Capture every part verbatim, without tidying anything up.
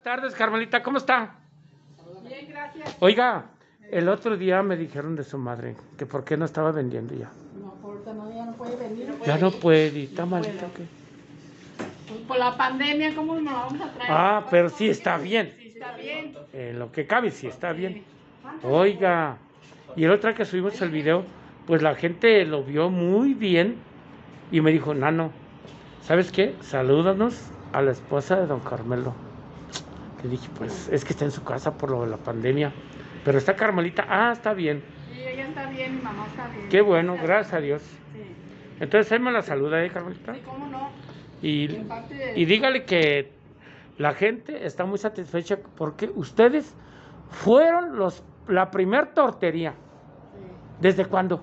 Buenas tardes, Carmelita, ¿cómo está? Bien, gracias. Oiga, el otro día me dijeron de su madre que por qué no estaba vendiendo ya. No, por ahorita no, ya no puede venir. No puede Ya no venir. puede, ¿y está No malita o puede. qué? Pues por la pandemia, ¿cómo nos la vamos a traer? Ah, pero sí está bien. Sí, está bien. En lo que cabe, sí está bien. Oiga, y el otro día que subimos el video, pues la gente lo vio muy bien y me dijo, Nano, ¿sabes qué? Salúdanos a la esposa de don Carmelo. Le dije, pues es que está en su casa por lo de la pandemia. Pero está Carmelita, ah, está bien. Sí, ella está bien, mi mamá está bien. Qué bueno, gracias a Dios. Sí, Entonces él me la saluda, ¿eh, Carmelita? sí, cómo no. Y, En parte de- y dígale que la gente está muy satisfecha porque ustedes fueron los la primer tortería. Sí. ¿Desde cuándo?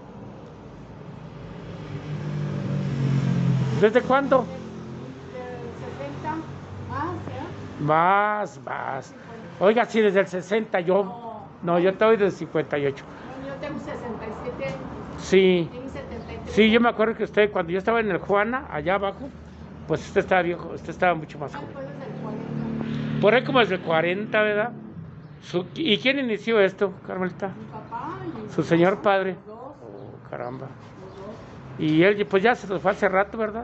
¿Desde cuándo? Del sesenta más, ¿eh? Más, más. Oiga, sí, desde el sesenta yo. No. No, yo estoy del cincuenta y ocho. Bueno, yo tengo sesenta y siete años. Sí. Tengo setenta y tres. Sí, yo me acuerdo que usted, cuando yo estaba en el Juana, allá abajo, pues usted estaba viejo, usted estaba mucho más Ah, joven. fue desde el cuarenta. Por ahí como desde el cuarenta, ¿verdad? Su- ¿Y quién inició esto, Carmelita? Mi papá y Su mi señor mamá, padre. los dos, Oh, caramba. los dos. Y él, pues ya se nos fue hace rato, ¿verdad?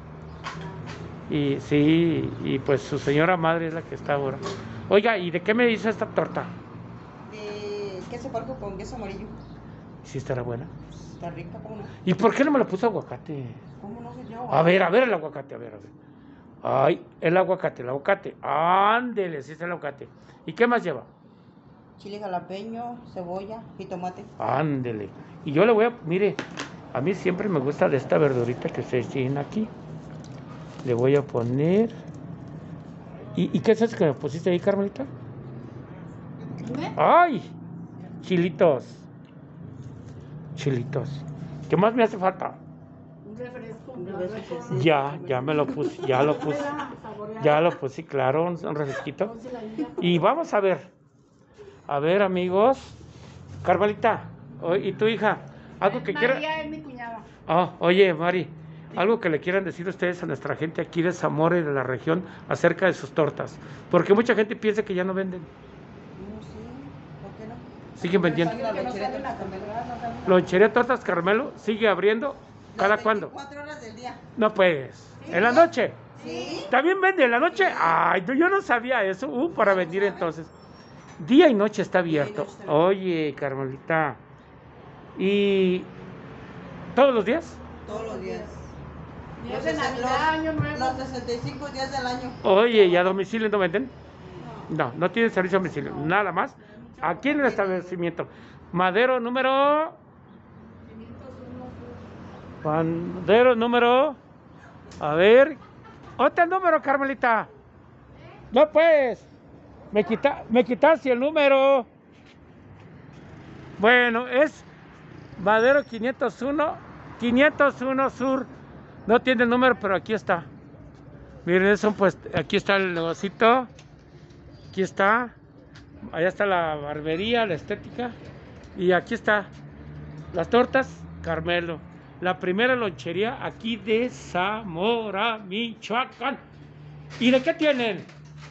Y sí, y pues su señora madre es la que está ahora. Oiga, ¿y de qué me hizo esta torta? De queso parco con queso amarillo. Sí, estará buena. Está rica, ¿cómo no? ¿Y por qué no me le puso aguacate? ¿Cómo no sé yo? A ver, a ver el aguacate, a ver, a ver. Ay, el aguacate, el aguacate. Ándele, sí está el aguacate. ¿Y qué más lleva? Chile jalapeño, cebolla y tomate. Ándele. Y yo le voy a, mire, a mí siempre me gusta de esta verdurita que se tiene aquí. Le voy a poner. ¿Y, y qué es eso que me pusiste ahí, Carmelita? ¿Dónde? ¡Ay! Chilitos. Chilitos. ¿Qué más me hace falta? Un refresco. Un un refresco, refresco. sí. Ya, ya me lo puse, ya lo puse. Ya lo puse, claro, un, un refresquito. Entonces, la niña- Y vamos a ver. A ver, amigos. Carmelita, o- ¿y tu hija? ¿Algo que quiera? María es mi cuñada. Ah, oye, Mari, algo que le quieran decir ustedes a nuestra gente aquí de Zamora y de la región acerca de sus tortas. Porque mucha gente piensa que ya no venden. No sé, ¿por qué no? Siguen vendiendo. La Que no lonchería salen a tortas comer, Carmelo. no salen a- Lonchería Tortas Carmelo sigue abriendo. ¿Cada Las cuándo? veinticuatro horas del día. No puedes. ¿En la noche? ¿Sí? ¿También vende en la noche? Ay, no, yo no sabía eso. Uh, para venir entonces. Día y noche está abierto. Día y noche está abierto. Oye, Carmelita. ¿Y todos los días? Todos los días. Días de Navidad, Año Nuevo. Los sesenta y cinco días del año. Oye, ¿y a domicilio no venden? No, no tienen servicio a domicilio. Nada más. Aquí en el establecimiento. Madero número. Madero número. A ver. Otro número, Carmelita. No, pues. Me, quita, me quitaste el número. Bueno, es Madero quinientos uno. quinientos uno Sur. No tiene número, pero aquí está. Miren, eso, pues, aquí está el negocito. Aquí está. Allá está la barbería, la estética. Y aquí está. Las tortas Carmelo. La primera lonchería aquí de Zamora, Michoacán. ¿Y de qué tienen?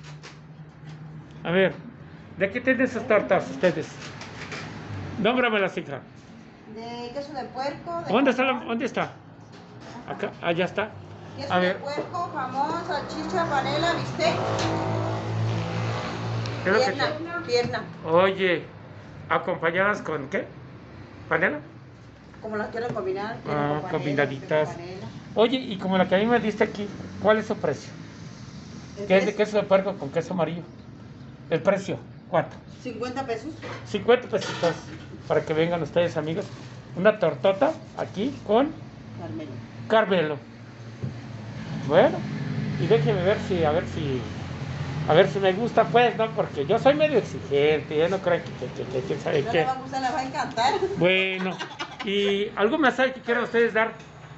A ver, ¿de qué tienen sus tortas ustedes? Nómbramelas, hija. De queso de puerco. De ¿Dónde está? la- jamón. ¿Dónde está? Acá, allá está. Queso A de ver, puerco, jamón, salchicha, panela, bistec. ¿qué es lo que Pierna, tiene? pierna. Oye, ¿acompañadas con qué? ¿Panela? Como las quieren combinar. quieren Ah, con panela, combinaditas. quieren con panela. Oye, y como la que a mí me diste aquí, ¿cuál es su precio? ¿Qué es de queso de puerco con queso amarillo? ¿El precio? ¿Cuánto? cincuenta pesos. cincuenta pesitos para que vengan ustedes, amigos. Una tortota aquí con Carmelo. Carmelo. Bueno, y déjenme ver si, a ver si, a ver si me gusta, pues, ¿no? Porque yo soy medio exigente, ya no crean que, que, que, que, que sabe No qué. le va a gustar, le va a encantar. Bueno, y algún mensaje que quieran ustedes dar.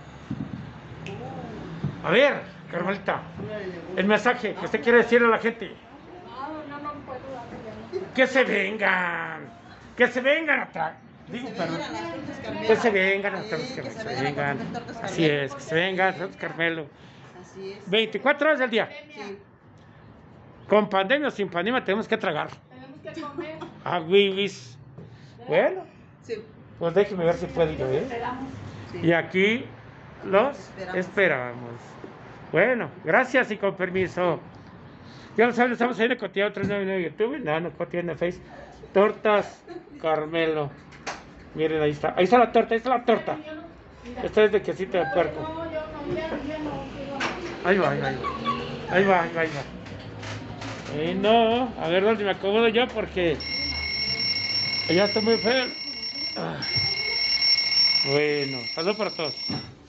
A ver, Carmelita, el mensaje que usted quiere decirle a la gente. No, no, no puedo darle ya. Que se vengan, que se vengan atrás. Digo, Se perdón. vengan a las tortas Carmelo. Que se vengan a Sí, tortas que Carmelo, se se vengan a vengan. comer tortas Así Carmelo. es, que se vengan a tortas Carmelo. Así es. veinticuatro horas del día. Sí. Con pandemia o sin pandemia tenemos que tragar. Tenemos que comer. Ah, Wiwis. Bueno, Sí. pues déjeme ver si puedo yo, ¿eh? Esperamos. Sí. Y aquí los Esperamos. esperamos. Bueno, gracias y con permiso. Ya lo saben, estamos ahí en el Cotidiano tres noventa y nueve YouTube, no, no, Cotidiano en Face. Tortas Carmelo. Miren, ahí está. Ahí está la torta, ahí está la torta. Yo no- mira. Esta es de quesito de puerco. No, yo no, ya, ya no quiero. Ahí va, ahí va, ahí va. Ahí va, ahí va, ahí va. Eh, no, a ver dónde me acomodo yo porque ya está muy feo. Ah. Bueno, saludos para todos.